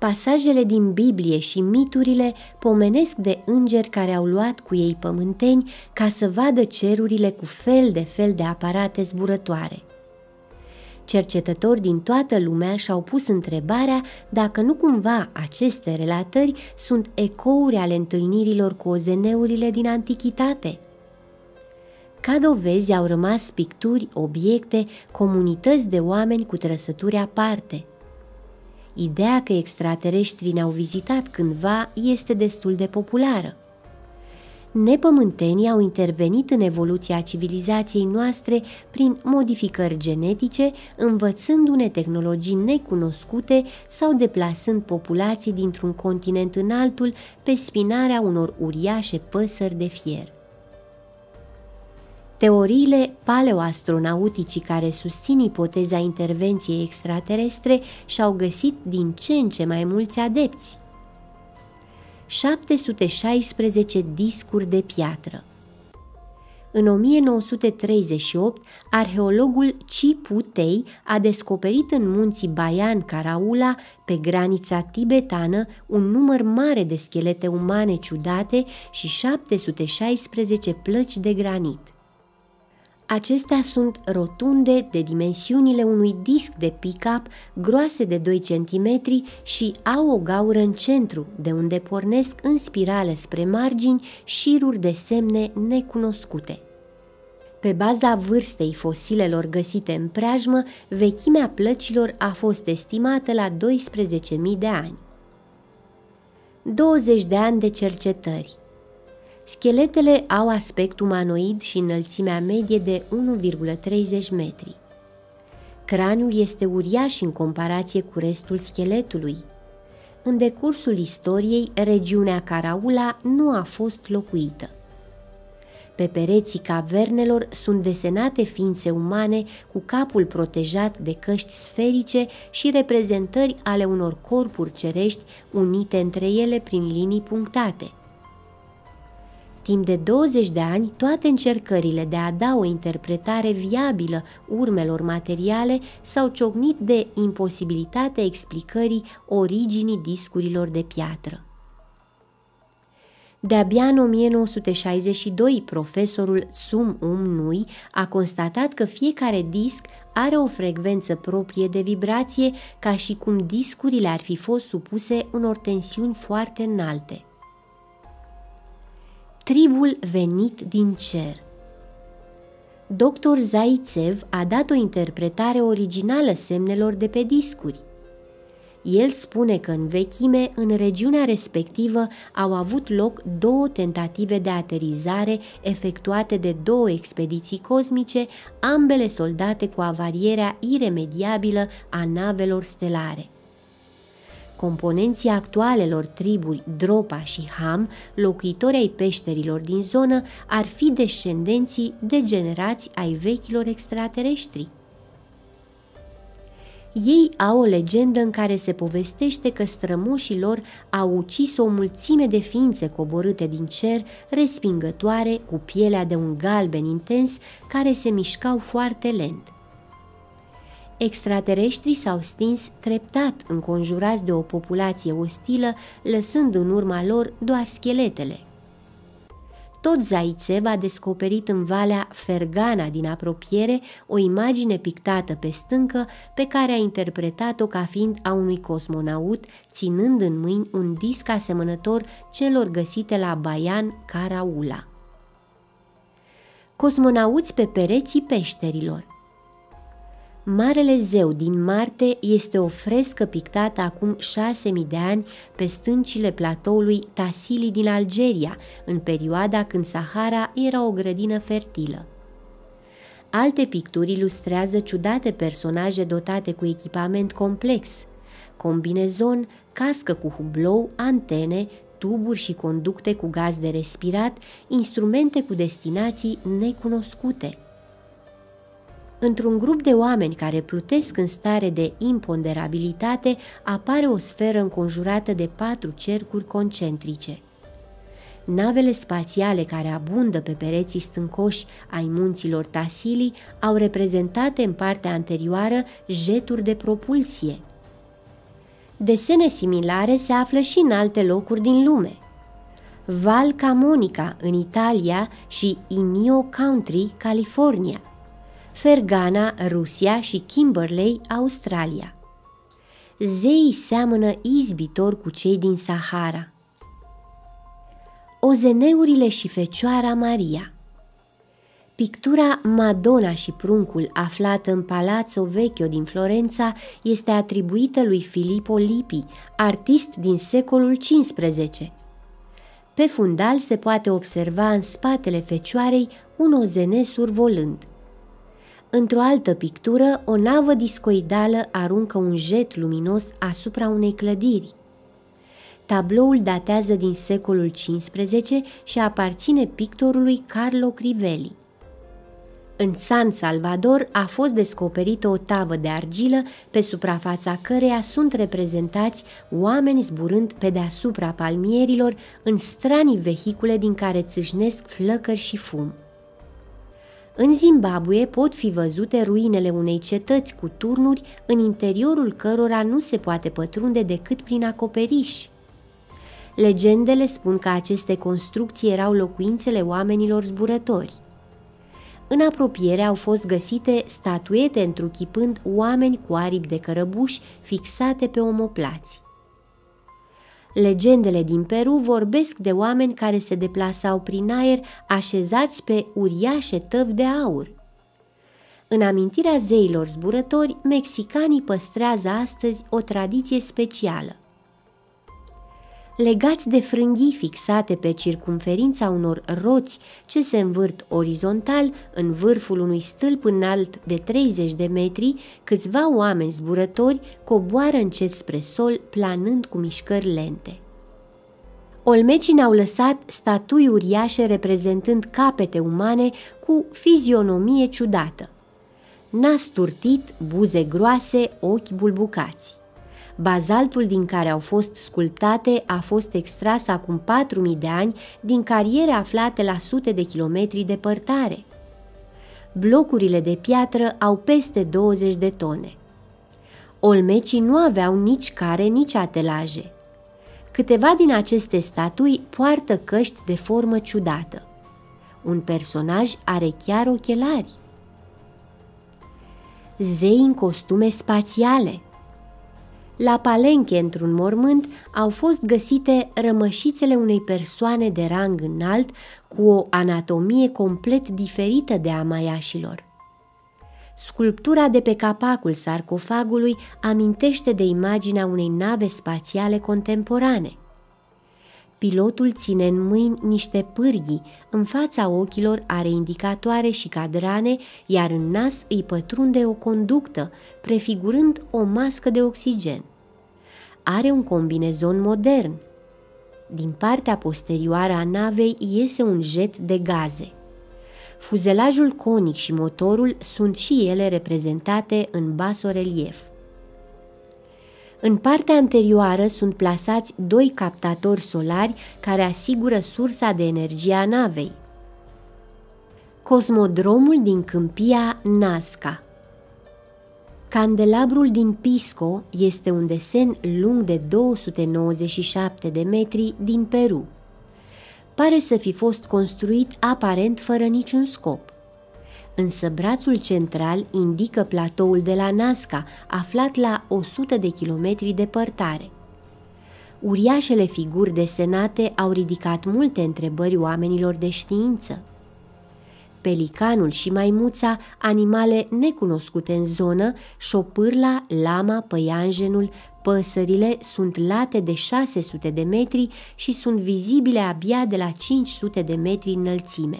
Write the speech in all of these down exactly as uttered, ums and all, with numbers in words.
Pasajele din Biblie și miturile pomenesc de îngeri care au luat cu ei pământeni ca să vadă cerurile cu fel de fel de aparate zburătoare. Cercetători din toată lumea și-au pus întrebarea dacă nu cumva aceste relatări sunt ecouri ale întâlnirilor cu ozeneurile din antichitate. Ca dovezi au rămas picturi, obiecte, comunități de oameni cu trăsături aparte. Ideea că extraterestrii ne-au vizitat cândva este destul de populară. Nepământenii au intervenit în evoluția civilizației noastre prin modificări genetice, învățându-ne tehnologii necunoscute sau deplasând populații dintr-un continent în altul pe spinarea unor uriașe păsări de fier. Teoriile paleoastronauticii care susțin ipoteza intervenției extraterestre și-au găsit din ce în ce mai mulți adepți. șapte sute șaisprezece discuri de piatră. În o mie nouă sute treizeci și opt, arheologul Chipu Tei a descoperit în munții Bayan-Karaula, pe granița tibetană, un număr mare de schelete umane ciudate și șapte sute șaisprezece plăci de granit. Acestea sunt rotunde de dimensiunile unui disc de pick-up, groase de doi centimetri și au o gaură în centru, de unde pornesc în spirală spre margini șiruri de semne necunoscute. Pe baza vârstei fosilelor găsite în preajmă, vechimea plăcilor a fost estimată la doisprezece mii de ani. douăzeci de ani de cercetări. Scheletele au aspect umanoid și înălțimea medie de unu virgulă treizeci metri. Craniul este uriaș în comparație cu restul scheletului. În decursul istoriei, regiunea Karaula nu a fost locuită. Pe pereții cavernelor sunt desenate ființe umane cu capul protejat de căști sferice și reprezentări ale unor corpuri cerești unite între ele prin linii punctate. Timp de douăzeci de ani, toate încercările de a da o interpretare viabilă urmelor materiale s-au ciocnit de imposibilitatea explicării originii discurilor de piatră. De-abia în o mie nouă sute șaizeci și doi, profesorul Sum Um Nui a constatat că fiecare disc are o frecvență proprie de vibrație, ca și cum discurile ar fi fost supuse unor tensiuni foarte înalte. Tribul venit din cer. doctor Zaitsev a dat o interpretare originală semnelor de pe discuri. El spune că în vechime, în regiunea respectivă, au avut loc două tentative de aterizare efectuate de două expediții cosmice, ambele soldate cu avarierea iremediabilă a navelor stelare. Componenții actualelor triburi Dropa și Ham, locuitori ai peșterilor din zonă, ar fi descendenții degenerați ai vechilor extraterestri. Ei au o legendă în care se povestește că strămoșii lor au ucis o mulțime de ființe coborâte din cer, respingătoare, cu pielea de un galben intens, care se mișcau foarte lent. Extraterestrii s-au stins treptat, înconjurați de o populație ostilă, lăsând în urma lor doar scheletele. Tot Zaitsev a descoperit în valea Fergana din apropiere o imagine pictată pe stâncă pe care a interpretat-o ca fiind a unui cosmonaut, ținând în mâini un disc asemănător celor găsite la Bayan-Karaula. Cosmonauți pe pereții peșterilor. Marele zeu din Marte este o frescă pictată acum șase mii de ani pe stâncile platoului Tassili din Algeria, în perioada când Sahara era o grădină fertilă. Alte picturi ilustrează ciudate personaje dotate cu echipament complex: combinezon, cască cu hublou, antene, tuburi și conducte cu gaz de respirat, instrumente cu destinații necunoscute. Într-un grup de oameni care plutesc în stare de imponderabilitate, apare o sferă înconjurată de patru cercuri concentrice. Navele spațiale care abundă pe pereții stâncoși ai munților Tassili au reprezentate în partea anterioară jeturi de propulsie. Desene similare se află și în alte locuri din lume. Val Camonica în Italia și Inyo Country, California, Fergana, Rusia și Kimberley, Australia. Zeii seamănă izbitor cu cei din Sahara. Ozeneurile și Fecioara Maria. Pictura Madonna și pruncul, aflată în Palazzo Vecchio din Florența, este atribuită lui Filippo Lippi, artist din secolul cincisprezece. Pe fundal se poate observa în spatele Fecioarei un ozene survolând. Într-o altă pictură, o navă discoidală aruncă un jet luminos asupra unei clădiri. Tabloul datează din secolul cincisprezece și aparține pictorului Carlo Crivelli. În San Salvador a fost descoperită o tavă de argilă pe suprafața căreia sunt reprezentați oameni zburând pe deasupra palmierilor în stranii vehicule din care țâșnesc flăcări și fum. În Zimbabwe pot fi văzute ruinele unei cetăți cu turnuri în interiorul cărora nu se poate pătrunde decât prin acoperiș. Legendele spun că aceste construcții erau locuințele oamenilor zburători. În apropiere au fost găsite statuete întruchipând oameni cu aripi de cărăbuși fixate pe omoplați. Legendele din Peru vorbesc de oameni care se deplasau prin aer așezați pe uriașe tăvi de aur. În amintirea zeilor zburători, mexicanii păstrează astăzi o tradiție specială. Legați de frânghii fixate pe circumferința unor roți ce se învârt orizontal în vârful unui stâlp înalt de treizeci de metri, câțiva oameni zburători coboară încet spre sol, planând cu mișcări lente. Olmecii ne-au lăsat statui uriașe reprezentând capete umane cu fizionomie ciudată. Nas turtit, buze groase, ochi bulbucați. Bazaltul din care au fost sculptate a fost extras acum patru mii de ani din cariere aflate la sute de kilometri departare. Blocurile de piatră au peste douăzeci de tone. Olmecii nu aveau nici care, nici atelaje. Câteva din aceste statui poartă căști de formă ciudată. Un personaj are chiar ochelari. Zei în costume spațiale. La Palenche, într-un mormânt, au fost găsite rămășițele unei persoane de rang înalt cu o anatomie complet diferită de a maiașilor. Sculptura de pe capacul sarcofagului amintește de imaginea unei nave spațiale contemporane. Pilotul ține în mâini niște pârghii, în fața ochilor are indicatoare și cadrane, iar în nas îi pătrunde o conductă, prefigurând o mască de oxigen. Are un combinezon modern. Din partea posterioară a navei iese un jet de gaze. Fuzelajul conic și motorul sunt și ele reprezentate în basorelief. În partea anterioară sunt plasați doi captatori solari care asigură sursa de energie a navei. Cosmodromul din câmpia Nazca. Candelabrul din Pisco este un desen lung de două sute nouăzeci și șapte de metri din Peru. Pare să fi fost construit aparent fără niciun scop. Însă brațul central indică platoul de la Nazca, aflat la o sută de kilometri departare. Uriașele figuri desenate au ridicat multe întrebări oamenilor de știință. Pelicanul și maimuța, animale necunoscute în zonă, șopârla, lama, păianjenul, păsările sunt late de șase sute de metri și sunt vizibile abia de la cinci sute de metri înălțime.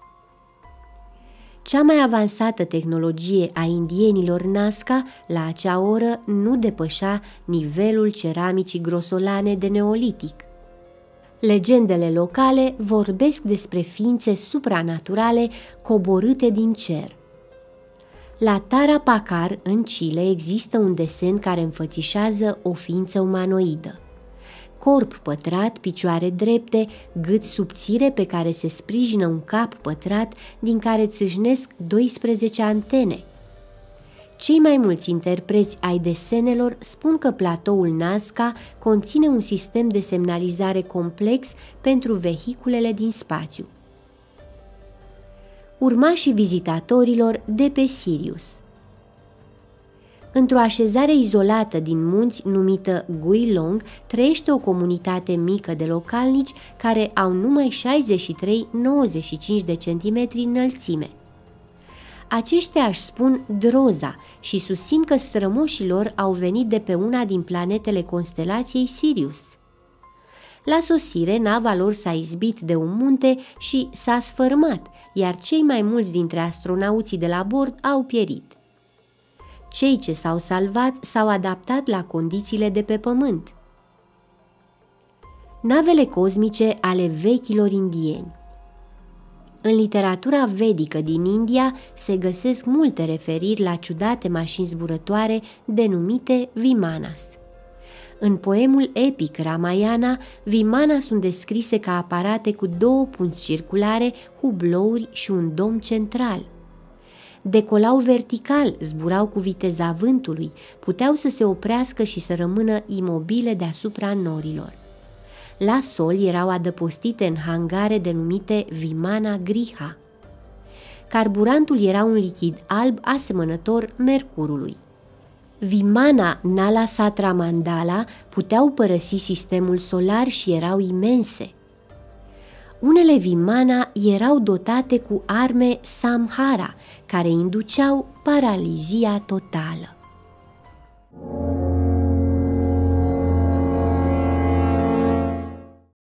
Cea mai avansată tehnologie a indienilor Nazca la acea oră nu depășea nivelul ceramicii grosolane de neolitic. Legendele locale vorbesc despre ființe supranaturale coborâte din cer. La Tarapacar, în Chile, există un desen care înfățișează o ființă umanoidă. Corp pătrat, picioare drepte, gât subțire pe care se sprijină un cap pătrat din care țâșnesc doisprezece antene. Cei mai mulți interpreți ai desenelor spun că platoul Nazca conține un sistem de semnalizare complex pentru vehiculele din spațiu. Urmașii vizitatorilor de pe Sirius. Într-o așezare izolată din munți numită Guilong trăiește o comunitate mică de localnici care au numai șaizeci și trei virgulă nouăzeci și cinci de centimetri înălțime. Aceștia își spun Droza și susțin că strămoșii lor au venit de pe una din planetele constelației Sirius. La sosire, nava lor s-a izbit de un munte și s-a sfărâmat, iar cei mai mulți dintre astronauții de la bord au pierit. Cei ce s-au salvat s-au adaptat la condițiile de pe pământ. Navele cosmice ale vechilor indieni. În literatura vedică din India se găsesc multe referiri la ciudate mașini zburătoare denumite Vimanas. În poemul epic Ramayana, Vimana sunt descrise ca aparate cu două punți circulare, hublouri și un dom central. Decolau vertical, zburau cu viteza vântului, puteau să se oprească și să rămână imobile deasupra norilor. La sol erau adăpostite în hangare denumite Vimana Griha. Carburantul era un lichid alb asemănător mercurului. Vimana Nala Satra Mandala puteau părăsi sistemul solar și erau imense. Unele Vimana erau dotate cu arme Samhara, care induceau paralizia totală.